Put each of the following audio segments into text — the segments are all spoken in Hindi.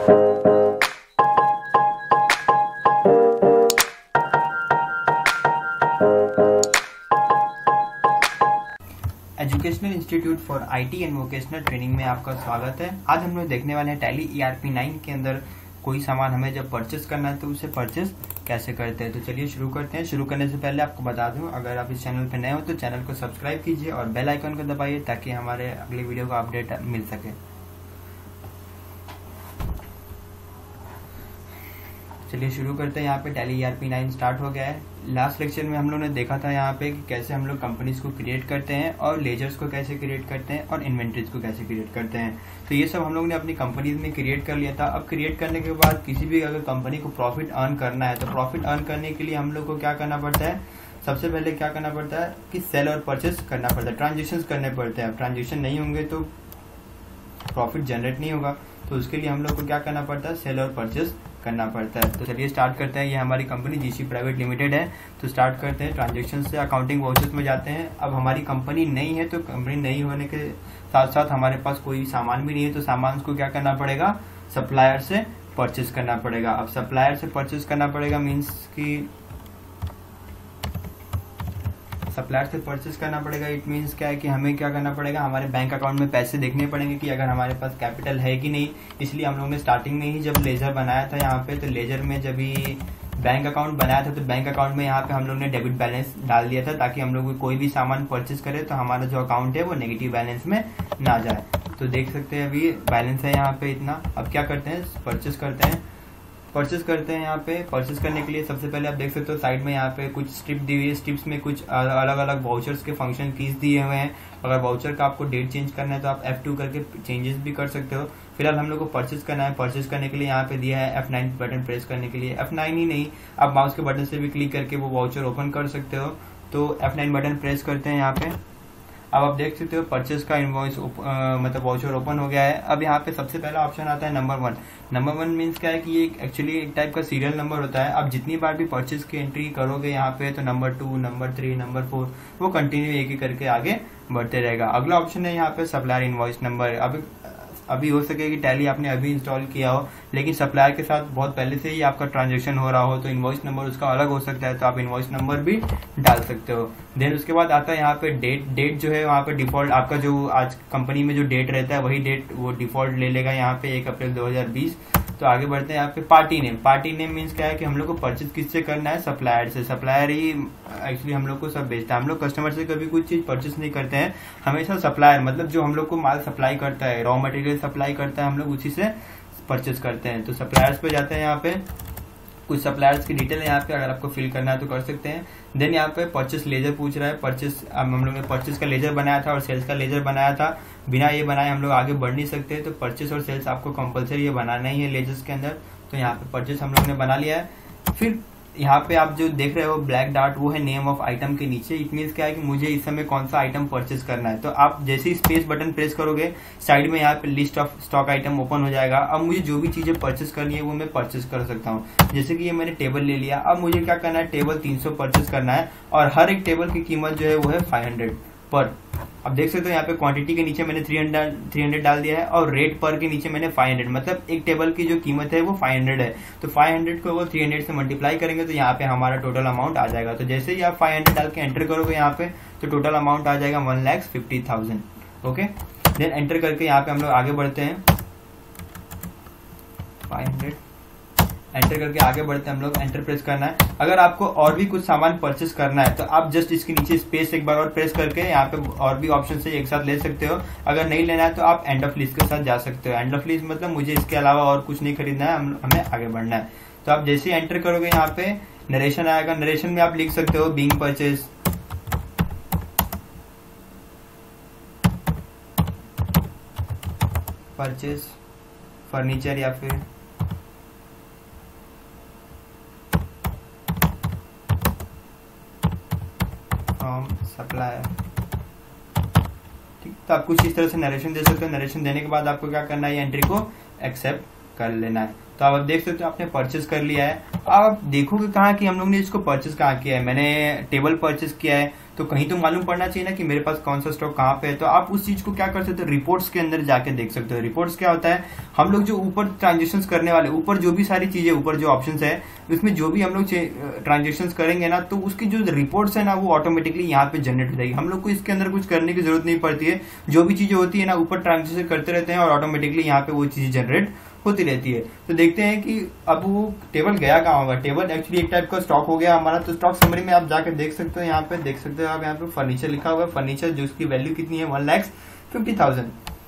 Educational institute for IT and vocational training में आपका स्वागत है। आज हम लोग देखने वाले हैं टैली ERP 9 के अंदर कोई सामान हमें जब परचेस करना है तो उसे परचेस कैसे करते हैं। तो चलिए शुरू करते हैं। शुरू करने से पहले आपको बता दूं, अगर आप इस चैनल पर नए हो तो चैनल को सब्सक्राइब कीजिए और बेल आइकन को दबाइए ताकि हमारे अगले वीडियो का अपडेट मिल सके। चलिए शुरू करते हैं। यहाँ पे टैली ERP 9 स्टार्ट हो गया है। लास्ट लेक्चर में हम लोगों ने देखा था यहाँ पे कि कैसे हम लोग कंपनीज को क्रिएट करते हैं और लेजर्स को कैसे क्रिएट करते हैं और इन्वेंट्रीज को कैसे क्रिएट करते हैं। तो ये सब हम लोग ने अपनी कंपनीज में क्रिएट कर लिया था। अब क्रिएट करने के बाद किसी भी अगर कंपनी को प्रॉफिट अर्न करना है तो प्रॉफिट अर्न करने के लिए हम लोग को क्या करना पड़ता है, सबसे पहले क्या करना पड़ता है कि सेल और परचेस करना पड़ता है, ट्रांजेक्शन करने पड़ते हैं। अब ट्रांजेक्शन नहीं होंगे तो प्रॉफिट जनरेट नहीं होगा, तो उसके लिए हम लोग को क्या करना पड़ता है, सेल और परचेस करना पड़ता है। तो चलिए स्टार्ट करते हैं। ये हमारी कंपनी GC प्राइवेट लिमिटेड है। तो स्टार्ट करते हैं। ट्रांजेक्शन से अकाउंटिंग वाउचर्स में जाते हैं। अब हमारी कंपनी नहीं है तो कंपनी नहीं होने के साथ साथ हमारे पास कोई सामान भी नहीं है, तो सामान को क्या करना पड़ेगा, सप्लायर से परचेस करना पड़ेगा। अब सप्लायर से परचेस करना पड़ेगा मीन्स की सप्लायर से परचेस करना पड़ेगा। इट मीन्स क्या है कि हमें क्या करना पड़ेगा, हमारे बैंक अकाउंट में पैसे देखने पड़ेंगे कि अगर हमारे पास कैपिटल है कि नहीं। इसलिए हम लोगों ने स्टार्टिंग में ही जब लेजर बनाया था यहाँ पे, तो लेजर में जब ही बैंक अकाउंट बनाया था तो बैंक अकाउंट में यहाँ पे हम लोग ने डेबिट बैलेंस डाल दिया था ताकि हम लोग कोई भी सामान परचेस करे तो हमारा जो अकाउंट है वो नेगेटिव बैलेंस में ना जाए। तो देख सकते हैं अभी बैलेंस है यहाँ पे इतना। अब क्या करते हैं, परचेस करते हैं। परचेस करते हैं। यहाँ पे परचेस करने के लिए सबसे पहले आप देख सकते हो साइड में यहाँ पे कुछ स्ट्रिप दी हुई है। स्ट्रिप्स में कुछ अलग अलग वाउचर्स के फंक्शन कीज दिए हुए हैं। अगर वाउचर का आपको डेट चेंज करना है तो आप F2 करके चेंजेस भी कर सकते हो। फिलहाल हम लोग को परचेस करना है। परचेस करने के लिए यहाँ पे दिया है F9 बटन प्रेस करने के लिए। F9 ही नहीं, आप माउस के बटन से भी क्लिक करके वो वाउचर ओपन कर सकते हो। तो F9 बटन प्रेस करते हैं यहाँ पे। अब आप देख सकते हो परचेस का इनवॉइस मतलब वाउचर ओपन हो गया है। अब यहाँ पे सबसे पहला ऑप्शन आता है नंबर 1। नंबर 1 मीन्स क्या है कि ये एक्चुअली एक टाइप का सीरियल नंबर होता है। आप जितनी बार भी परचेस की एंट्री करोगे यहाँ पे तो नंबर 2, नंबर 3, नंबर 4 वो कंटिन्यू एक एक करके आगे बढ़ते रहेगा। अगला ऑप्शन है यहाँ पे सप्लायर इनवॉइस नंबर। अभी हो सके कि टैली आपने अभी इंस्टॉल किया हो लेकिन सप्लायर के साथ बहुत पहले से ही आपका ट्रांजैक्शन हो रहा हो तो इनवॉइस नंबर उसका अलग हो सकता है, तो आप इनवॉइस नंबर भी डाल सकते हो। देन उसके बाद आता है यहाँ पे डेट जो है वहाँ पे डिफॉल्ट आपका जो आज कंपनी में जो डेट रहता है वही डेट वो डिफॉल्ट ले लेगा यहाँ पे 1 अप्रैल 2020। तो आगे बढ़ते हैं। यहाँ पे पार्टी नेम मीन्स क्या है कि हम लोग को परचेज किससे करना है, सप्लायर से। सप्लायर ही एक्चुअली हम लोग को सब बेचता है। हम लोग कस्टमर से कभी कुछ चीज परचेज नहीं करते हैं, हमेशा सप्लायर मतलब जो हम लोग को माल सप्लाई करता है, रॉ मटेरियल सप्लाई करता है, हम लोग उसी से परचेज करते हैं। तो सप्लायर्स पे जाते हैं। यहाँ पे कुछ सप्लायर्स की डिटेल है यहाँ पे, अगर आपको फिल करना है तो कर सकते हैं। देन यहाँ पे परचेस लेजर पूछ रहा है। परचेस हम लोग ने परचेस का लेजर बनाया था और सेल्स का लेजर बनाया था। बिना ये बनाए हम लोग आगे बढ़ नहीं सकते, तो परचेस और सेल्स आपको कंपलसरी ये बनाना ही है लेजर्स के अंदर। तो यहाँ पे परचेस हम लोग ने बना लिया है। फिर यहाँ पे आप जो देख रहे हो ब्लैक डार्ट वो है नेम ऑफ आइटम के नीचे। इट मीन्स क्या है कि मुझे इस समय कौन सा आइटम परचेस करना है। तो आप जैसे ही स्पेस बटन प्रेस करोगे साइड में यहाँ पे list of stock item open हो जाएगा। अब मुझे जो भी चीजें परचेस करनी है वो मैं परचेस कर सकता हूँ। जैसे कि ये मैंने टेबल ले लिया। अब मुझे क्या करना है, टेबल 300 परचेस करना है और हर एक टेबल की कीमत जो है वो है 500 पर। अब देख सकते हो यहाँ पे क्वांटिटी के नीचे मैंने 300 डाल दिया है और रेट पर के नीचे मैंने 500, मतलब एक टेबल की जो कीमत है वो 500 है। तो 500 को वो 300 से मल्टीप्लाई करेंगे तो यहाँ पे हमारा टोटल अमाउंट आ जाएगा। तो जैसे ही आप 500 डाल के एंटर करोगे यहाँ पे तो टोटल अमाउंट आ जाएगा 1,50,000। ओके, देन एंटर करके यहाँ पे हम लोग आगे बढ़ते हैं। 500 एंटर करके आगे बढ़ते हैं हम लोग। एंटर प्रेस करना है। अगर आपको और भी कुछ सामान परचेस करना है तो आप जस्ट इसके नीचे स्पेस एक बार और प्रेस करके यहाँ पे और भी ऑप्शन से एक साथ ले सकते हो। अगर नहीं लेना है तो आप एंड ऑफ लिस्ट के साथ जा सकते हो। एंड ऑफ लिस्ट मतलब मुझे इसके अलावा और कुछ नहीं खरीदना है, हमें आगे बढ़ना है। तो आप जैसे ही एंटर करोगे यहाँ पे नरेशन आएगा। नरेशन में आप लिख सकते हो बीइंग परचेस फर्नीचर या फिर सप्लायर। ठीक, तो आप कुछ इस तरह से नरेशन दे सकते हो। नरेशन देने के बाद आपको क्या करना है, एंट्री को एक्सेप्ट कर लेना है। तो आप देख सकते हो आपने परचेस कर लिया है। आप देखोगे कहाँ कि हम लोग ने इसको परचेस कहाँ किया है। मैंने टेबल परचेस किया है, तो कहीं तो मालूम पड़ना चाहिए ना कि मेरे पास कौन सा स्टॉक कहाँ पे है। तो आप उस चीज को क्या कर सकते हो, रिपोर्ट्स के अंदर जाके देख सकते हो। रिपोर्ट्स क्या होता है, हम लोग जो ऊपर ट्रांजेक्शन करने वाले, ऊपर जो भी सारी चीजें, ऊपर जो ऑप्शंस है उसमें जो भी हम लोग ट्रांजेक्शन करेंगे ना, तो उसकी जो रिपोर्ट्स है ना वो ऑटोमेटिकली यहाँ पे जनरेट हो जाएगी। हम लोग को इसके अंदर कुछ करने की जरूरत नहीं पड़ती है। जो भी चीजें होती है ना ऊपर ट्रांजेक्शन करते रहते हैं और ऑटोमेटिकली यहाँ पे वो चीजें जनरेट होती रहती है। तो देखते हैं कि अब वो टेबल गया कहाँ होगा। टेबल एक्चुअली एक टाइप का स्टॉक हो गया हमारा। तो स्टॉक समरी में आप जाके देख सकते हो, यहाँ पे देख सकते हो आप, यहाँ पे फर्नीचर लिखा हुआ है। फर्नीचर जो उसकी वैल्यू कितनी है, 1,50,000।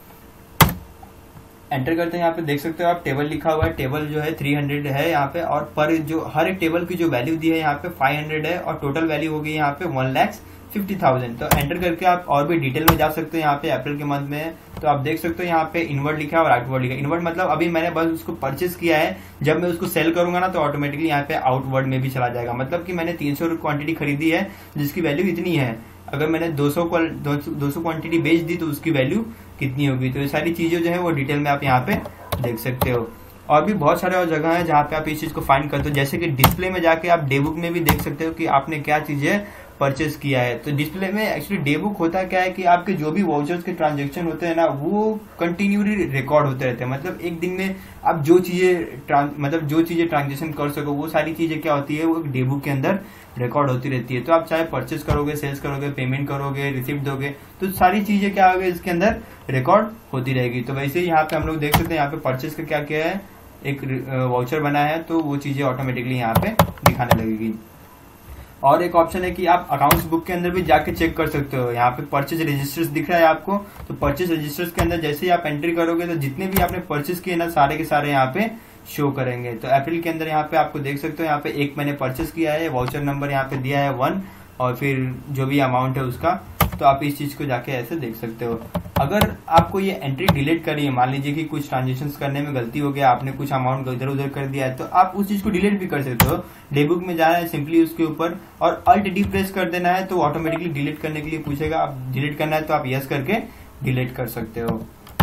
एंटर करते हैं, यहाँ पे देख सकते हो आप टेबल लिखा हुआ है। टेबल जो है 300 है यहाँ पे, और पर जो हर एक टेबल की जो वैल्यू दी है यहाँ पे 500 है, और टोटल वैल्यू होगी यहाँ पे 1,50,000। तो एंटर करके आप और भी डिटेल में जा सकते हो। यहाँ पे अप्रैल के मंथ में तो आप देख सकते हो यहाँ पे इनवर्ड लिखा है और आउटवर्ड लिखा है। इनवर्ड मतलब अभी मैंने बस उसको परचेस किया है, जब मैं उसको सेल करूंगा ना तो ऑटोमेटिकली यहाँ पे आउटवर्ड में भी चला जाएगा। मतलब कि मैंने 300 क्वांटिटी खरीदी है जिसकी वैल्यू इतनी है, अगर मैंने 200 क्वांटिटी बेच दी तो उसकी वैल्यू कितनी होगी। तो ये सारी चीजें जो है वो डिटेल में आप यहाँ पे देख सकते हो। और भी बहुत सारे और जगह है जहाँ पे आप इस चीज को फाइंड करते हो, जैसे कि डिस्प्ले में जाके आप डे बुक में भी देख सकते हो कि आपने क्या चीजें परचेस किया है। तो डिस्प्ले में एक्चुअली डे बुक होता क्या है कि आपके जो भी वाउचर्स के ट्रांजेक्शन होते हैं ना वो कंटिन्यूली रिकॉर्ड होते रहते हैं। मतलब एक दिन में आप जो चीजें ट्रांजेक्शन कर सको वो सारी चीजें क्या होती है, वो डे बुक के अंदर रिकॉर्ड होती रहती है। तो आप चाहे परचेस करोगे, सेल्स करोगे, पेमेंट करोगे, रिसिप्ट दोगे, तो सारी चीजें क्या होगी इसके अंदर रिकॉर्ड होती रहेगी। तो वैसे ही यहाँ पे हम लोग देख सकते हैं यहाँ पे परचेस का क्या क्या है, एक वाउचर बना है तो वो चीजें ऑटोमेटिकली यहाँ पे दिखाने लगेगी। और एक ऑप्शन है कि आप अकाउंट्स बुक के अंदर भी जाके चेक कर सकते हो। यहाँ पे परचेज रजिस्टर्स दिख रहा है आपको, तो परचेज रजिस्टर्स के अंदर जैसे ही आप एंट्री करोगे तो जितने भी आपने परचेज किए ना सारे के सारे यहाँ पे शो करेंगे। तो अप्रैल के अंदर यहाँ पे आपको देख सकते हो, यहाँ पे एक मैंने परचेज किया है, वाउचर नंबर यहाँ पे दिया है 1, और फिर जो भी अमाउंट है उसका। तो आप इस चीज को जाके ऐसे देख सकते हो। अगर आपको ये एंट्री डिलीट करी है, मान लीजिए कि कुछ ट्रांजेक्शन करने में गलती हो गया, आपने कुछ अमाउंट इधर उधर कर दिया है, तो आप उस चीज को डिलीट भी कर सकते हो। डे बुक में जाना है सिंपली उसके ऊपर और अल्ट डी प्रेस कर देना है, तो ऑटोमेटिकली डिलीट करने के लिए पूछेगा। आप डिलीट करना है तो आप यस करके डिलीट कर सकते हो।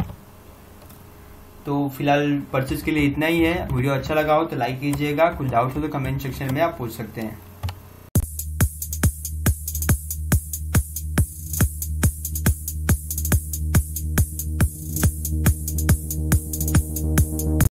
तो फिलहाल परचेज के लिए इतना ही है। वीडियो अच्छा लगा हो तो लाइक कीजिएगा, कुछ डाउट हो तो कमेंट सेक्शन में आप पूछ सकते हैं।